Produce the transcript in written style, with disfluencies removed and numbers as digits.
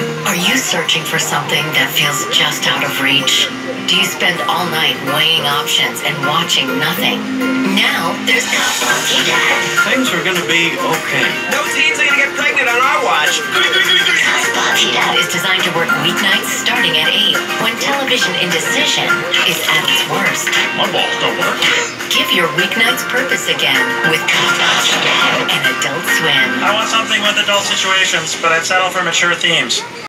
Are you searching for something that feels just out of reach? Do you spend all night weighing options and watching nothing? Now there's Dad. Things are gonna be okay. No teens are gonna get pregnant on our watch. Dad is designed to work weeknights starting at 8, when television indecision is at its worst. My balls don't work. Give your weeknights purpose again with Dad and Adult Swim. I want something with adult situations, but I'd settle for mature themes.